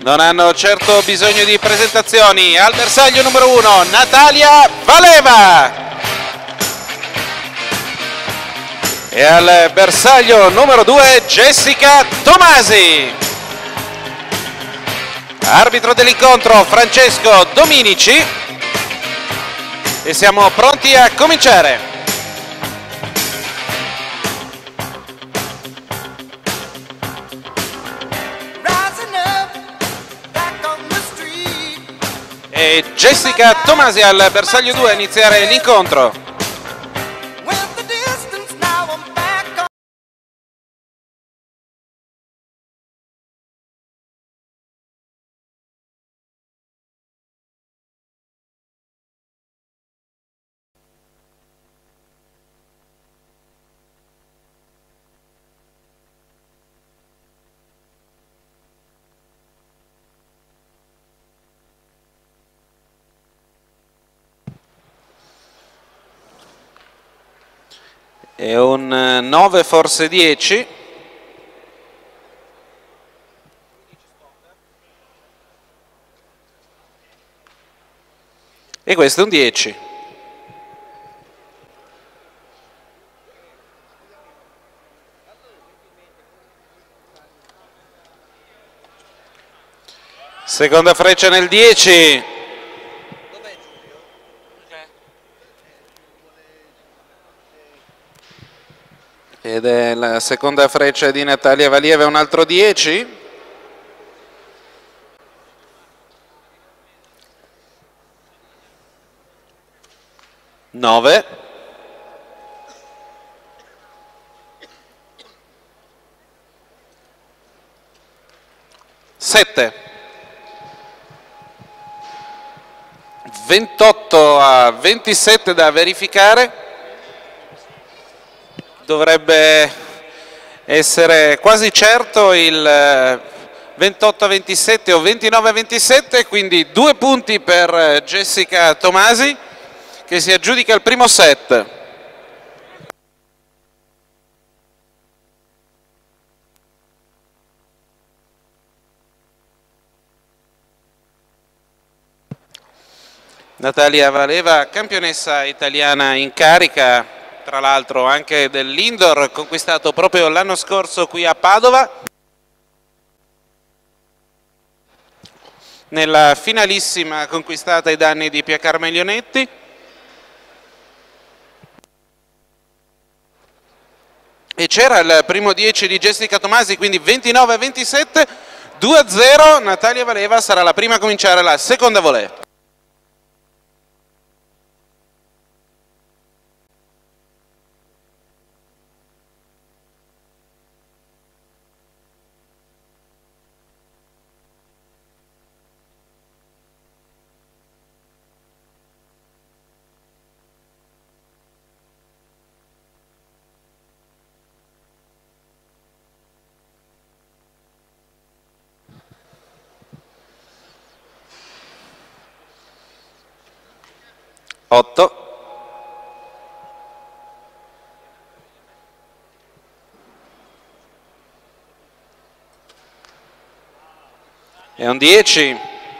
Non hanno certo bisogno di presentazioni. Al bersaglio numero 1 Natalia Valeva e al bersaglio numero 2 Jessica Tomasi. Arbitro dell'incontro Francesco Dominici e siamo pronti a cominciare. E Jessica Tomasi al bersaglio 2 a iniziare l'incontro. E un 9 forse 10. E questo è un 10. Seconda freccia nel 10. Ed è la seconda freccia di Natalia Valeva, un altro 10. Nove. Sette. 28 a 27 da verificare. Dovrebbe essere quasi certo il 28 a 27 o 29 a 27, quindi 2 punti per Jessica Tomasi che si aggiudica il primo set. Natalia Valeva, campionessa italiana in carica, tra l'altro anche dell'indoor, conquistato proprio l'anno scorso qui a Padova, nella finalissima conquistata ai danni di Pia Carmen Leonetti. E c'era il primo 10 di Jessica Tomasi, quindi 29 a 27, 2 a 0, Natalia Valeva sarà la prima a cominciare la seconda volée. Otto. E un 10.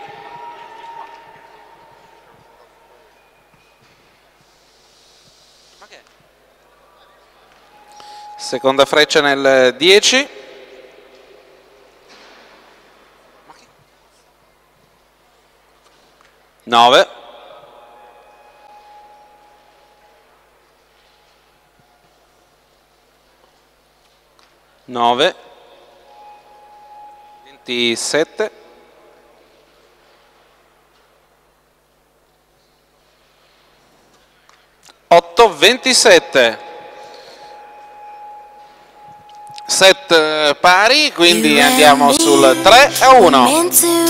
Seconda freccia nel 10. Nove. 9, 27, 8, 27. Set pari, quindi andiamo sul 3 a 1.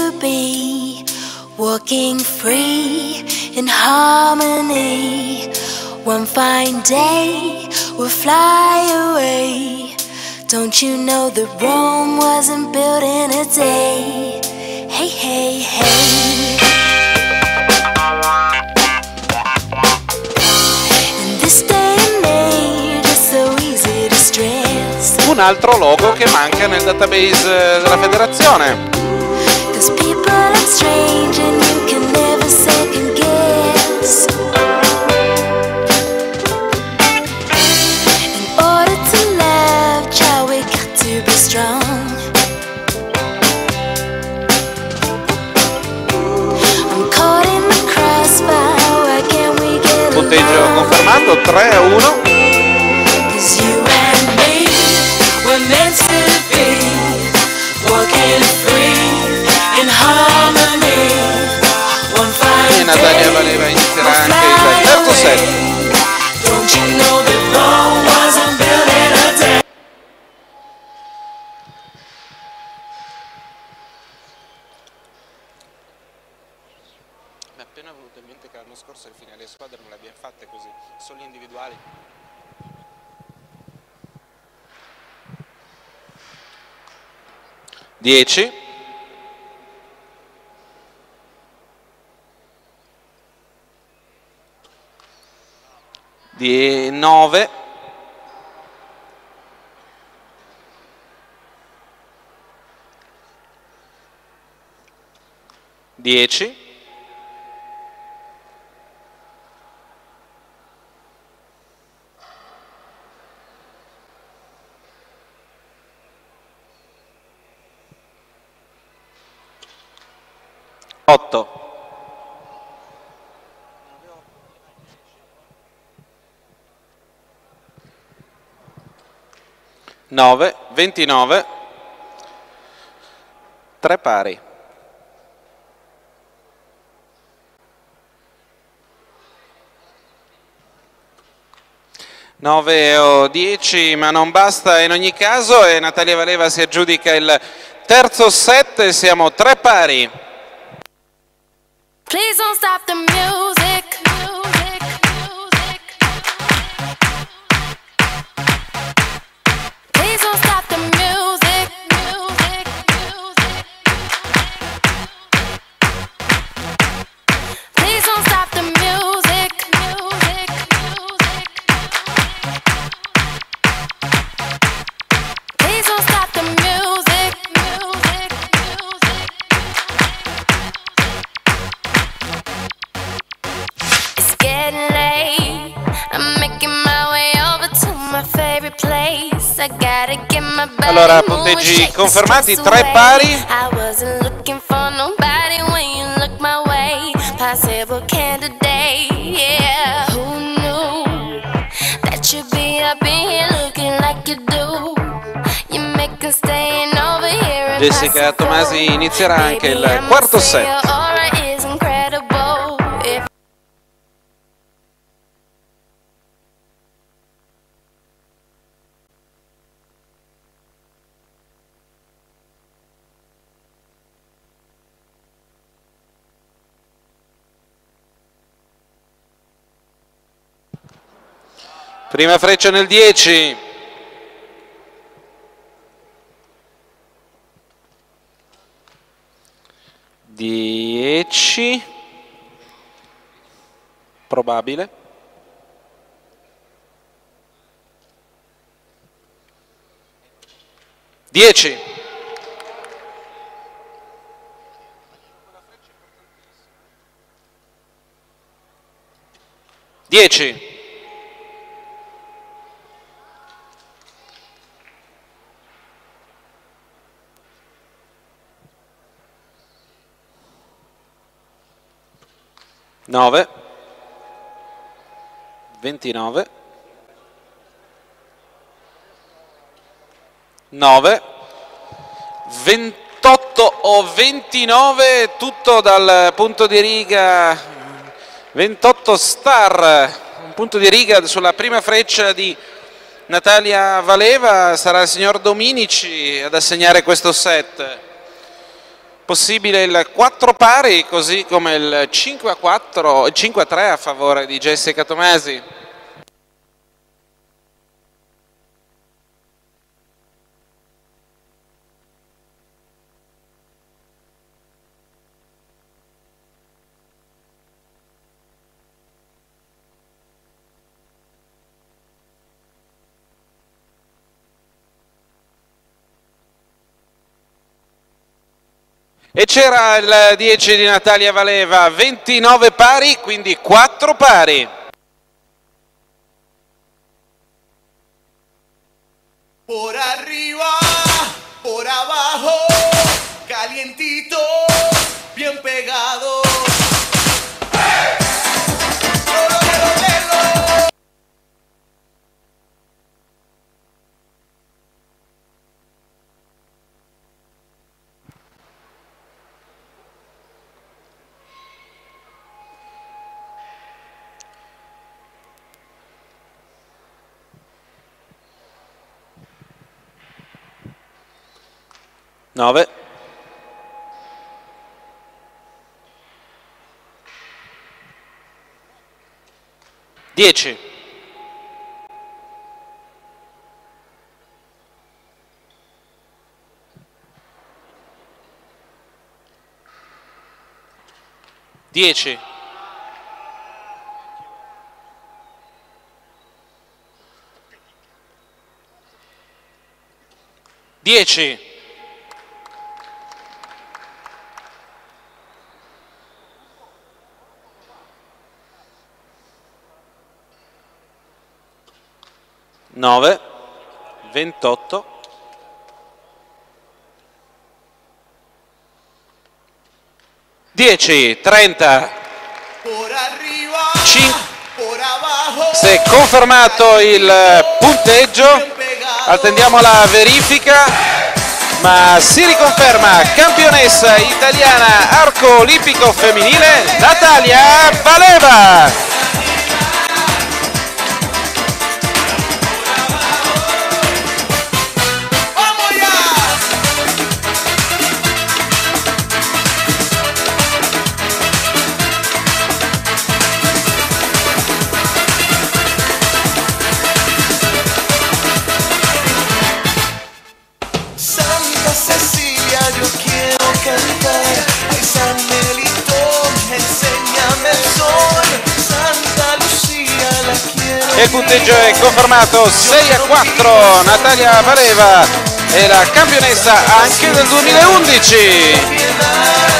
Walking free in harmony, one fine day we'll fly away. Don't you know that Rome wasn't built in a day? Hey, hey, hey. In this day and age it's so easy to stress. Un altro logo che manca nel database della federazione. love strange and you can never second guess. In order to love, child, we got to be strong. I'm caught in the crossfire, where can we get Punteggio along? confermato, 3-1. 'Cause you and me, we're meant to be, walking free in harmony. One fine E Natalia Valeva inizierà anche il terzo set. Don't you know that Rome wasn't built in a day? Mi è appena venuto in mente che l'anno scorso le finali a squadra non le abbiamo fatte così, solo individuali. 10. 9. 10. 8. 9, 29, 3 pari. 9 o 10, ma non basta in ogni caso e Natalia Valeva si aggiudica il terzo set e siamo 3 pari. Please don't stop the music. Please don't stop the music. Please don't stop the music. Please don't stop the music. It's getting late. I'm making my way over to my favorite place. I gotta get my body Allora, moving, punteggi shake the confermati, stress 3 away. pari. I wasn't looking for nobody when you look my way. Possible candidate, yeah. Who knew that you'd be up in here looking like you do? You make us staying over here. Jessica Tomasi inizierà anche il quarto set. Prima freccia nel 10. 10. Probabile. 10. 10. 9, 29, 9, 28 o 29, tutto dal punto di riga 28 star, un punto di riga sulla prima freccia di Natalia Valeva, sarà il signor Dominici ad assegnare questo set. Possibile il 4 pari, così come il 5-4, il 5-3 a favore di Jessica Tomasi. E c'era il 10 di Natalia Valeva, 29 pari, quindi 4 pari. Por arriba, por abajo, calientito, bien pegado. Nove. 10. 10. 10. 9, 28, 10, 30, 5, si è confermato il punteggio, attendiamo la verifica, ma si riconferma campionessa italiana arco olimpico femminile Natalia Valeva. E il punteggio è confermato 6-4, Natalia Valeva è la campionessa anche del 2011.